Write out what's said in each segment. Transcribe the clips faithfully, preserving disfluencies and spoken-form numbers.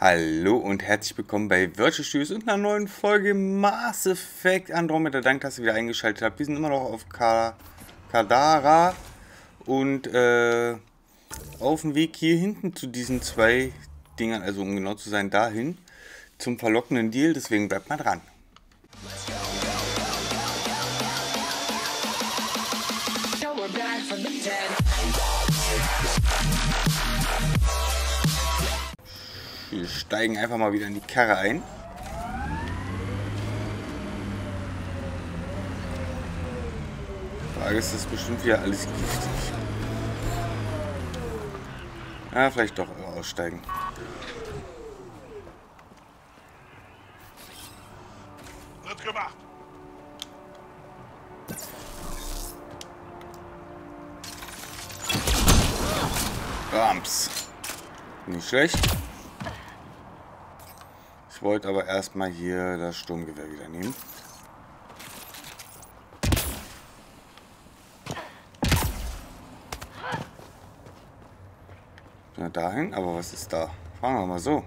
Hallo und herzlich willkommen bei Virtual Studios und einer neuen Folge Mass Effect Andromeda. Danke, dass ihr wieder eingeschaltet habt. Wir sind immer noch auf Kadara und äh, auf dem Weg hier hinten zu diesen zwei Dingern, also um genau zu sein, dahin zum verlockenden Deal. Deswegen bleibt mal dran. Wir steigen einfach mal wieder in die Karre ein. Frage ist, das bestimmt wieder alles giftig. Ja, vielleicht doch aussteigen. Wird gemacht. Rams. Nicht schlecht. Ich wollte aber erstmal hier das Sturmgewehr wieder nehmen. Na dahin, aber was ist da? Fragen wir mal so.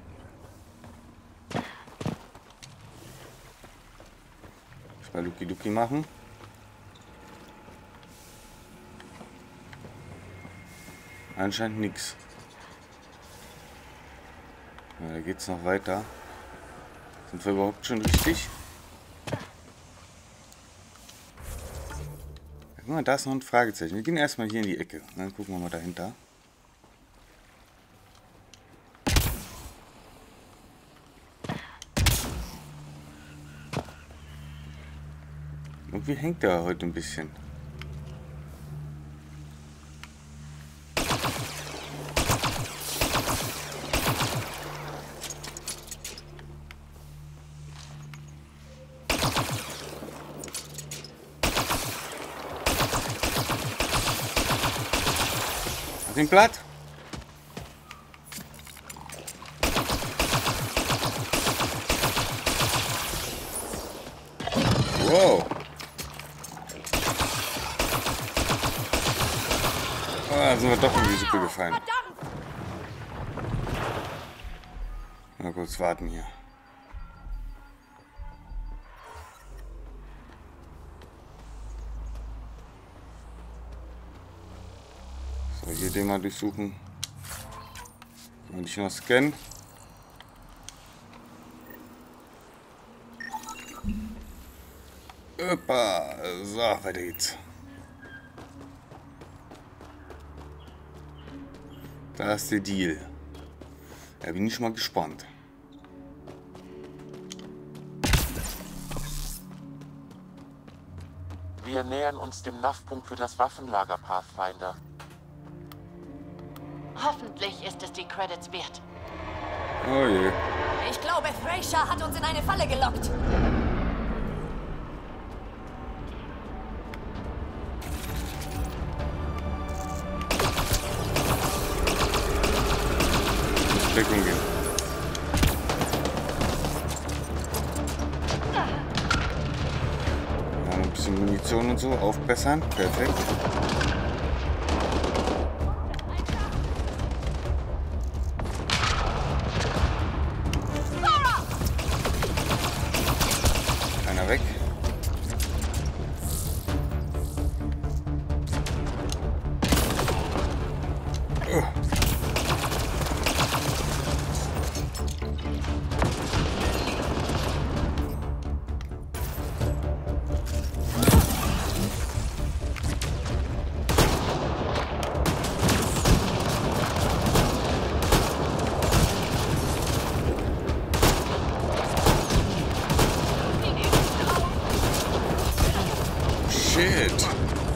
Ich mal Luki Luki machen. Anscheinend nichts. Ja, da geht es noch weiter. Sind wir überhaupt schon richtig? Guck mal, da ist noch ein Fragezeichen. Wir gehen erstmal hier in die Ecke. Dann gucken wir mal dahinter. Irgendwie hängt der heute ein bisschen. Den Blatt. Wow. Oh, da sind wir doch in die Suppe gefallen. Mal kurz warten hier. So, hier den mal durchsuchen. Kann man dich noch scannen? Opa. So, weiter geht's. Da ist der Deal. Da bin ich mal gespannt. Wir nähern uns dem N A V-Punkt für das Waffenlager, Pathfinder. Hoffentlich ist es die Credits wert. Oh je. Ich glaube, Thracia hat uns in eine Falle gelockt. Deckung gehen. Ja, ein bisschen Munition und so aufbessern. Perfekt. Einer weg. Oh. Shit.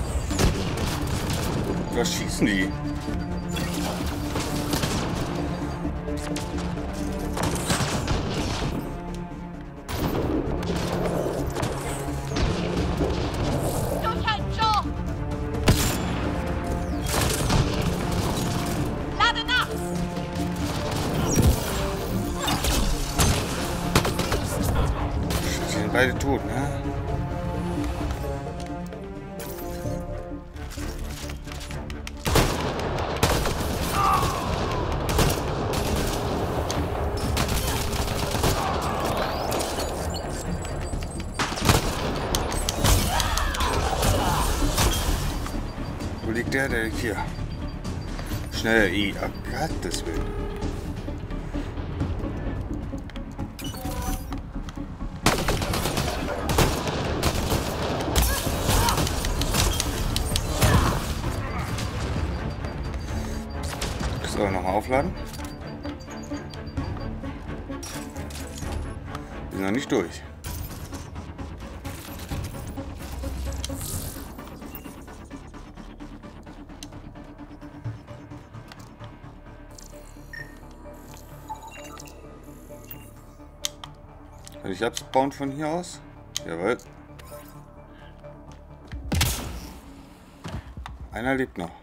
Was schießen die? Durchhalten, Joe! Lade nach! Die sind beide tot, ne? hier. Schnell, I. Oh Gottes Willen. So, nochmal aufladen. Wir sind noch nicht durch. Kann ich abbauen von hier aus? Jawohl. Einer lebt noch.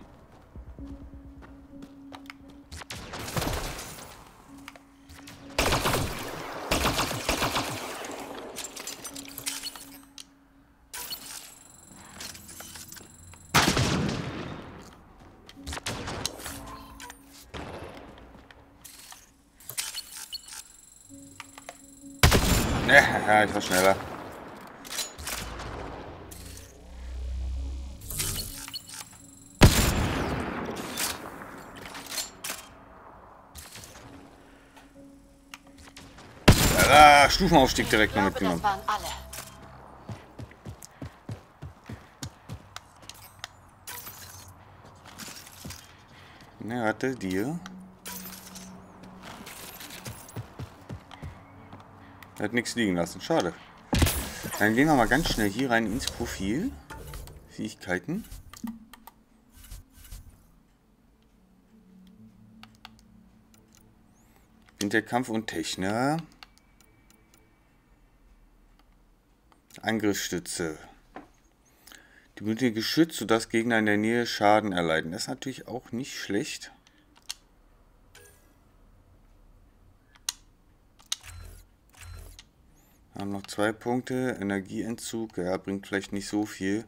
Ja, ich war schneller. Ah, Stufenaufstieg direkt noch mitgenommen. Das waren alle. Ne, warte, dir. Er hat nichts liegen lassen. Schade. Dann gehen wir mal ganz schnell hier rein ins Profil. Fähigkeiten. Winterkampf und Technik. Angriffsstütze. Die benötige geschützt, sodass Gegner in der Nähe Schaden erleiden. Das ist natürlich auch nicht schlecht. Wir haben noch zwei Punkte. Energieentzug, ja, bringt vielleicht nicht so viel.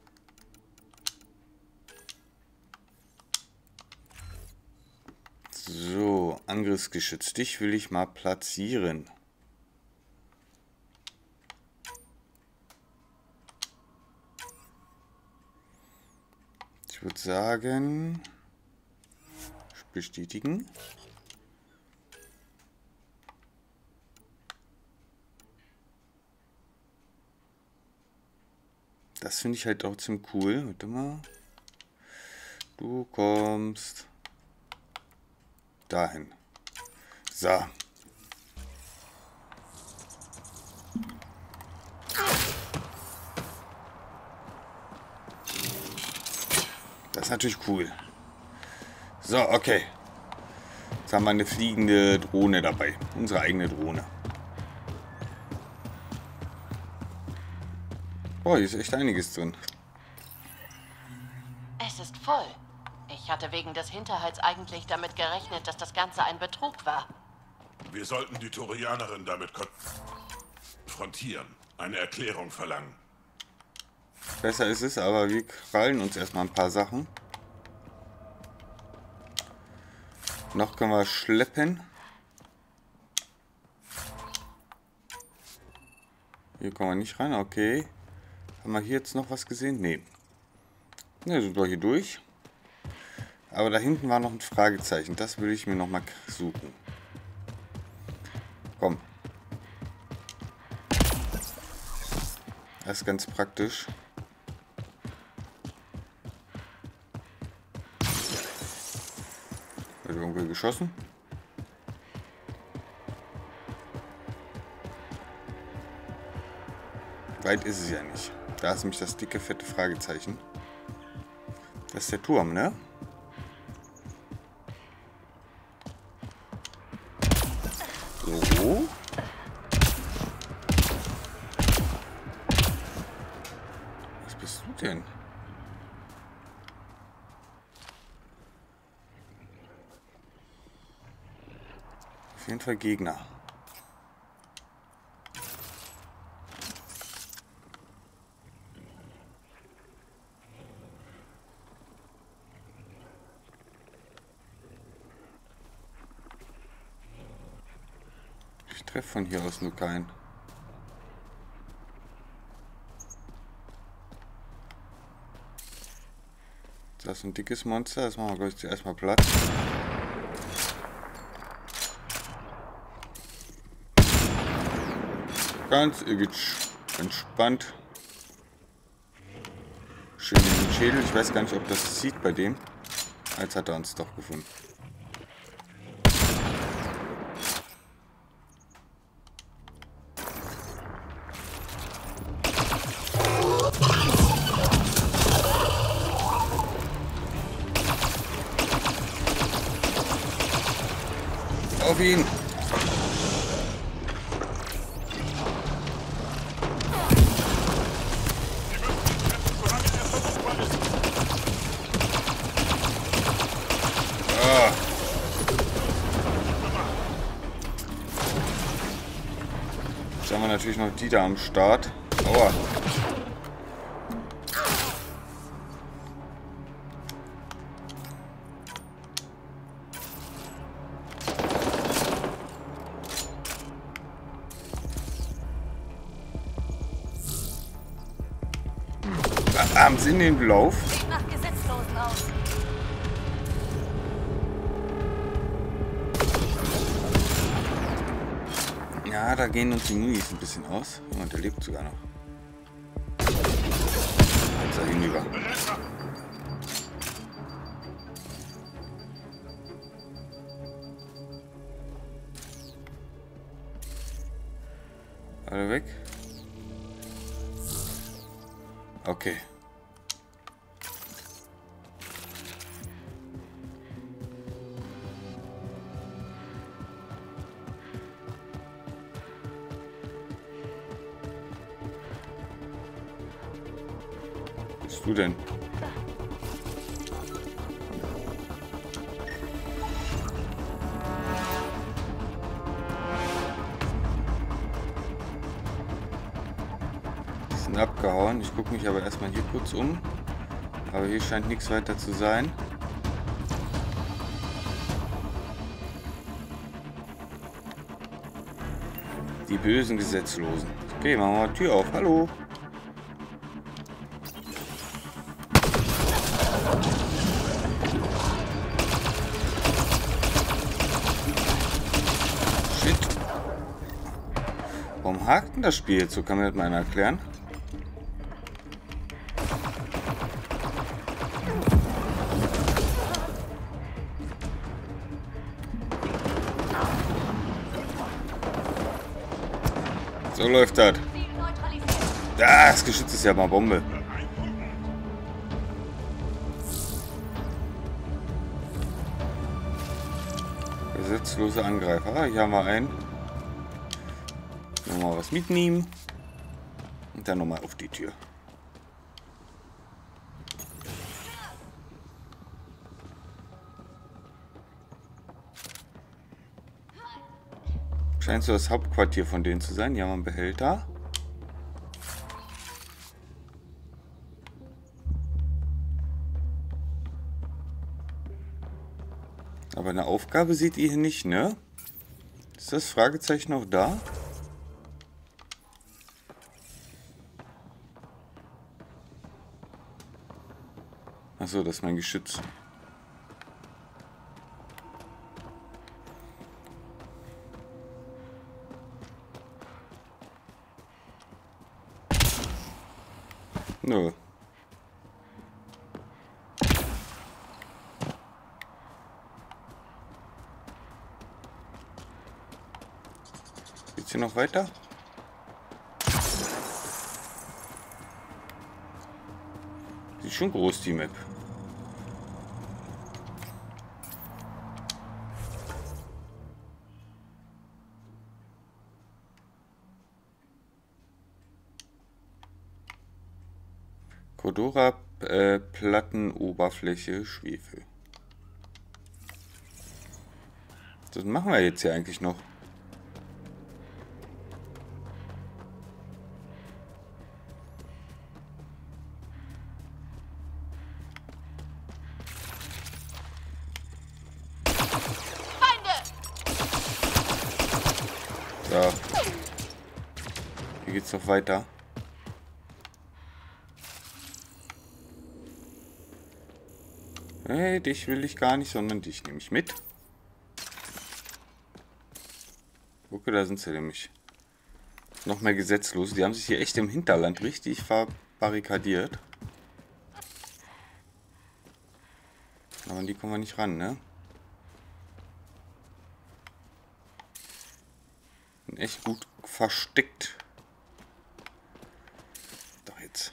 So, Angriffsgeschütz. Dich will ich mal platzieren. Ich würde sagen, bestätigen. Das finde ich halt trotzdem cool. Warte mal. Du kommst dahin. So. Das ist natürlich cool. So, okay. Jetzt haben wir eine fliegende Drohne dabei. Unsere eigene Drohne. Boah, hier ist echt einiges drin. Es ist voll. Ich hatte wegen des Hinterhalts eigentlich damit gerechnet, dass das Ganze ein Betrug war. Wir sollten die Turianerin damit konfrontieren. Eine Erklärung verlangen. Besser ist es, aber wir krallen uns erstmal ein paar Sachen. Noch können wir schleppen. Hier kommen wir nicht rein, okay. Haben wir hier jetzt noch was gesehen? Nee. Ne, sind wir hier durch. Aber da hinten war noch ein Fragezeichen. Das will ich mir noch mal suchen. Komm. Das ist ganz praktisch. Wird irgendwo geschossen? Weit ist es ja nicht. Da ist nämlich das dicke, fette Fragezeichen. Das ist der Turm, ne? So. Was bist du denn? Auf jeden Fall Gegner. Ich treffe von hier aus nur keinen. Das ist ein dickes Monster. Das machen wir gleich zuerst mal Platz. Ganz entspannt. Schön in den Schädel. Ich weiß gar nicht, ob das sieht bei dem. Jetzt hat er uns doch gefunden. Auf ihn! Ah. Jetzt haben wir natürlich noch die da am Start. Aua! Haben Sie in den Lauf? Sieht nach Gesetzlosen aus. Ja, da gehen uns die Munis ein bisschen aus. Und der lebt sogar noch. Jetzt ist er hinüber. Alle weg? Okay. Was bist du denn? Abgehauen. Ich gucke mich aber erstmal hier kurz um. Aber hier scheint nichts weiter zu sein. Die bösen Gesetzlosen. Okay, machen wir mal die Tür auf. Hallo. Shit. Warum hakt denn das Spiel jetzt so? Kann mir das mal einer erklären? So läuft das. Ah, das Geschütz ist ja mal Bombe. Gesetzlose Angreifer. Ah, hier haben wir einen. Nochmal was mitnehmen. Und dann nochmal auf die Tür. Scheint so das Hauptquartier von denen zu sein. Hier haben wir einen Behälter. Aber eine Aufgabe seht ihr hier nicht, ne? Ist das Fragezeichen noch da? Achso, das ist mein Geschütz. Nö. Geht's hier noch weiter? Sieht schon groß, die Map. Cordura äh, Plattenoberfläche Schwefel. Das machen wir jetzt hier eigentlich noch. So. Hier geht's noch weiter. Hey, dich will ich gar nicht, sondern dich nehme ich mit. Gucke, da sind sie nämlich. Noch mehr Gesetzlose. Die haben sich hier echt im Hinterland richtig verbarrikadiert. Aber an die kommen wir nicht ran, ne? Sind echt gut versteckt. Doch jetzt.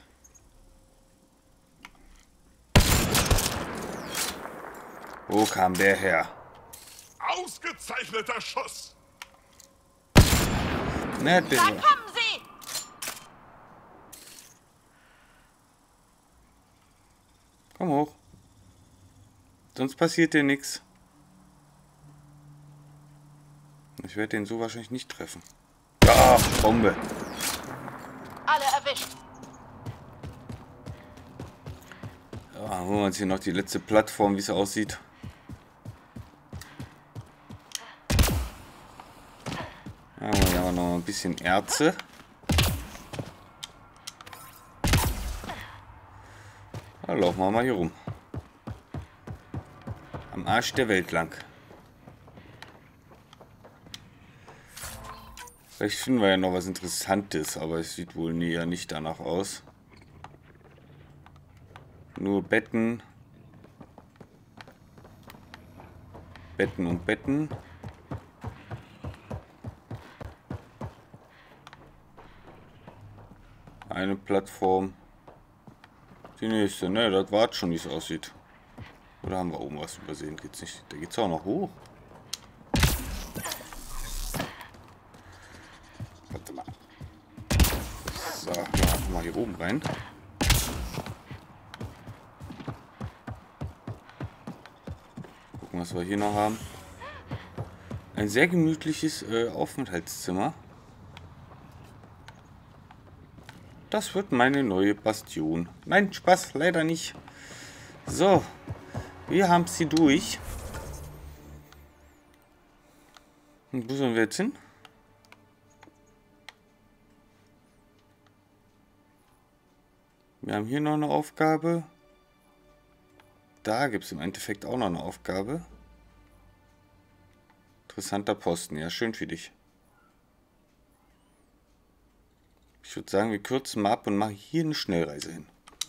Wo kam der her? Ausgezeichneter Schuss! Ne, der. Da kommen sie! Komm hoch. Sonst passiert dir nichts. Ich werde den so wahrscheinlich nicht treffen. Ah, Bombe. Alle erwischt. Ja, holen wir uns hier noch die letzte Plattform, wie es aussieht. Ja, hier haben wir noch ein bisschen Erze. Da laufen wir mal hier rum. Am Arsch der Welt lang. Vielleicht finden wir ja noch was Interessantes, aber es sieht wohl näher nicht danach aus. Nur Betten. Betten und Betten. Eine Plattform. Die nächste, ne, das war schon, wie es aussieht. Oder haben wir oben was übersehen? Geht's nicht? Da geht's auch noch hoch. Warte mal. So, ja, mal hier oben rein. Gucken, was wir hier noch haben. Ein sehr gemütliches äh, Aufenthaltszimmer. Das wird meine neue Bastion. Nein, Spaß, leider nicht. So, wir haben sie durch. Und wo sollen wir jetzt hin? Wir haben hier noch eine Aufgabe. Da gibt es im Endeffekt auch noch eine Aufgabe. Interessanter Posten, ja, schön für dich. Ich würde sagen, wir kürzen mal ab und machen hier eine Schnellreise hin.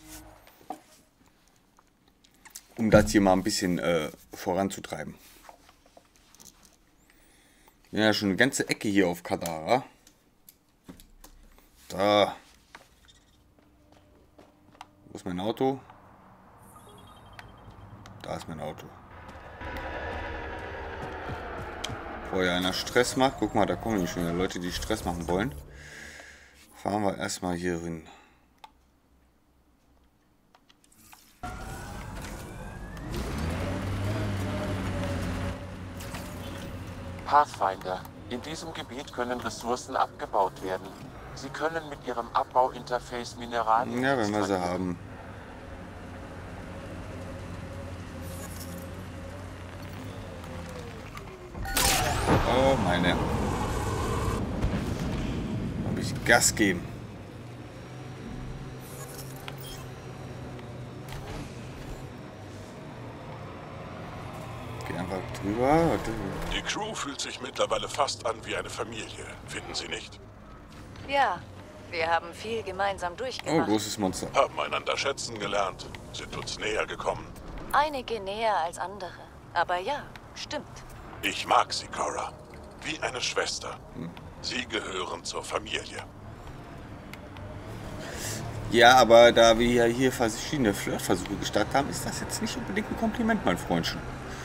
Um das hier mal ein bisschen äh, voranzutreiben. Wir haben ja schon eine ganze Ecke hier auf Kadara. Da. Wo ist mein Auto? Da ist mein Auto. Bevor ja einer Stress macht, guck mal, da kommen nämlich schon wieder Leute, die Stress machen wollen. Fahren wir erstmal hier hin. Pathfinder. In diesem Gebiet können Ressourcen abgebaut werden. Sie können mit ihrem Abbauinterface Mineralien... Ja, wenn wir sie haben. Oh, meine. Muss ich Gas geben. Geh einfach drüber. Die Crew fühlt sich mittlerweile fast an wie eine Familie, finden Sie nicht? Ja, wir haben viel gemeinsam Oh, durchgemacht. großes Monster. Haben einander schätzen gelernt, sind uns näher gekommen. Einige näher als andere. Aber ja, stimmt. Ich mag Sie, Cora. Wie eine Schwester. Sie gehören zur Familie. Ja, aber da wir ja hier verschiedene Flirtversuche gestartet haben, ist das jetzt nicht unbedingt ein Kompliment, mein Freundchen.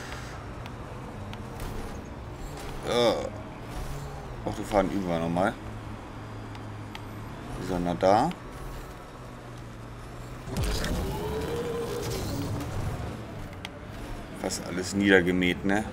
Oh. Autofahren üben wir nochmal. Wie soll er da? Fast alles niedergemäht, ne?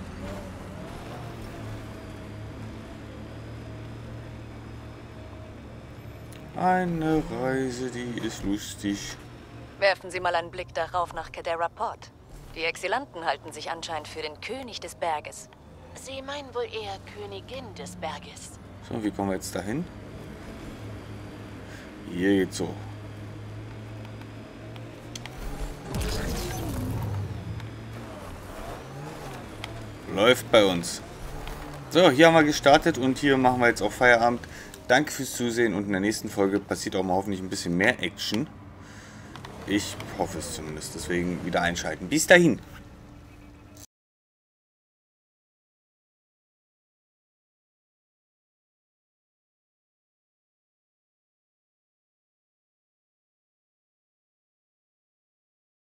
Eine Reise, die ist lustig. Werfen Sie mal einen Blick darauf nach Kadara Port. Die Exilanten halten sich anscheinend für den König des Berges. Sie meinen wohl eher Königin des Berges. So, wie kommen wir jetzt dahin? Hier geht's so. Läuft bei uns. So, hier haben wir gestartet und hier machen wir jetzt auch Feierabend. Danke fürs Zusehen und in der nächsten Folge passiert auch mal hoffentlich ein bisschen mehr Action. Ich hoffe es zumindest. Deswegen wieder einschalten. Bis dahin.